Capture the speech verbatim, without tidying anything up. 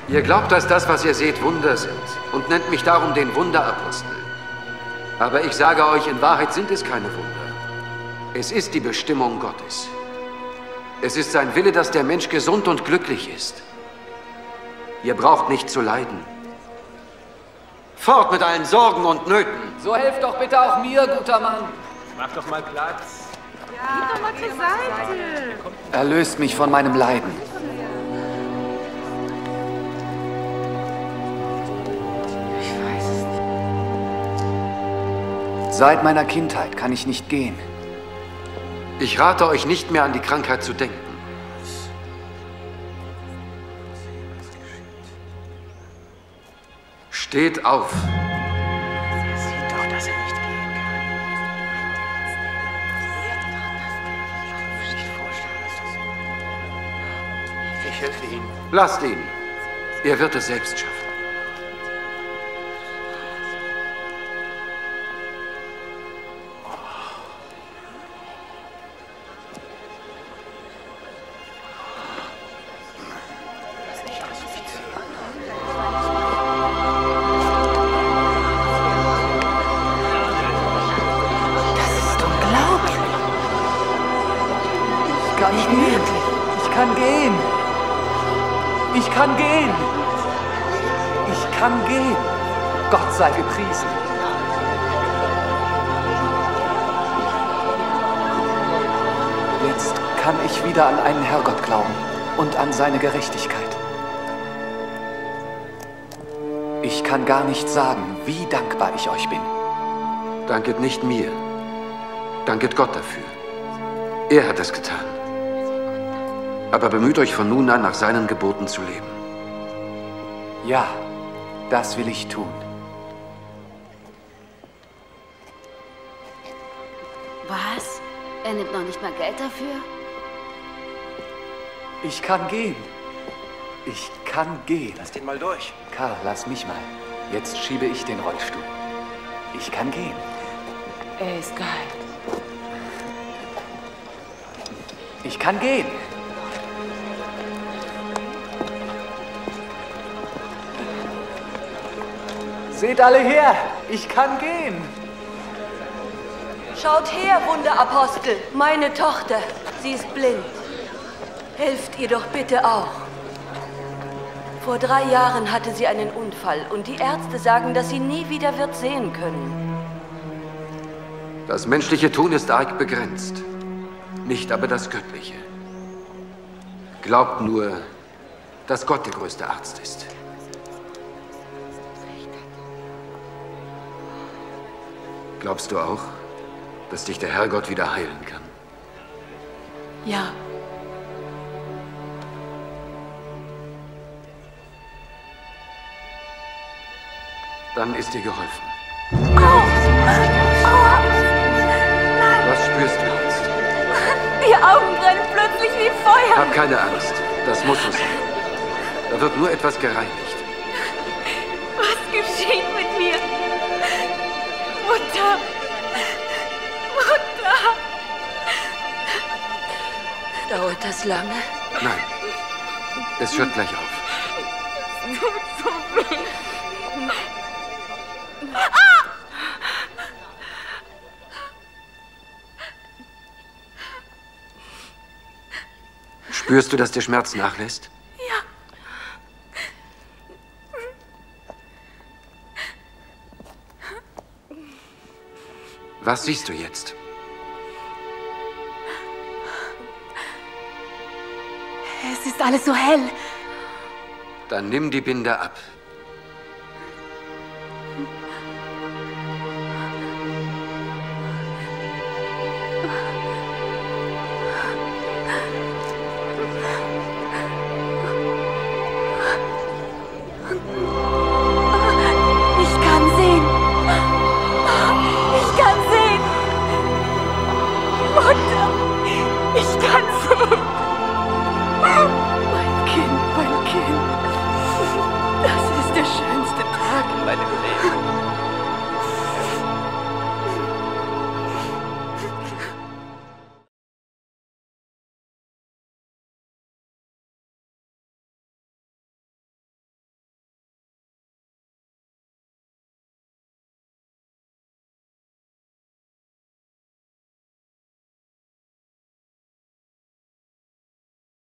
Ihr glaubt, dass das, was ihr seht, Wunder sind und nennt mich darum den Wunderapostel. Aber ich sage euch, in Wahrheit sind es keine Wunder. Es ist die Bestimmung Gottes. Es ist sein Wille, dass der Mensch gesund und glücklich ist. Ihr braucht nicht zu leiden. Fort mit allen Sorgen und Nöten. So helft doch bitte auch mir, guter Mann. Mach doch mal Platz. Ja, geh doch mal zur Seite. Erlöst mich von meinem Leiden. Ich weiß es nicht. Seit meiner Kindheit kann ich nicht gehen. Ich rate euch nicht mehr an die Krankheit zu denken. Steht auf. Er sieht doch, dass er nicht gehen kann. Ich helfe Ihnen. Lasst ihn. Er wird es selbst schaffen. Ich kann gehen. Ich kann gehen. Ich kann gehen. Ich kann gehen. Gott sei gepriesen. Jetzt kann ich wieder an einen Herrgott glauben und an seine Gerechtigkeit. Ich kann gar nicht sagen, wie dankbar ich euch bin. Danket nicht mir. Danket Gott dafür. Er hat es getan. Aber bemüht euch von nun an, nach seinen Geboten zu leben. Ja, das will ich tun. Was? Er nimmt noch nicht mal Geld dafür? Ich kann gehen. Ich kann gehen. Lass den mal durch. Karl, lass mich mal. Jetzt schiebe ich den Rollstuhl. Ich kann gehen. Er ist geil. Ich kann gehen. Seht alle her, ich kann gehen. Schaut her, Wunderapostel, meine Tochter. Sie ist blind. Helft ihr doch bitte auch. Vor drei Jahren hatte sie einen Unfall und die Ärzte sagen, dass sie nie wieder wird sehen können. Das menschliche Tun ist arg begrenzt, nicht aber das Göttliche. Glaubt nur, dass Gott der größte Arzt ist. Glaubst du auch, dass dich der Herrgott wieder heilen kann? Ja. Dann ist dir geholfen. Au! Aua! Nein! Was spürst du jetzt? Die Augen brennen plötzlich wie Feuer. Hab keine Angst. Das muss so sein. Da wird nur etwas gereinigt. Was geschieht mit mir? Mutter! Mutter! Dauert das lange? Nein. Es hört gleich auf. Es tut so weh. Spürst du, dass der Schmerz nachlässt? Ja. Was siehst du jetzt? Es ist alles so hell. Dann nimm die Binde ab.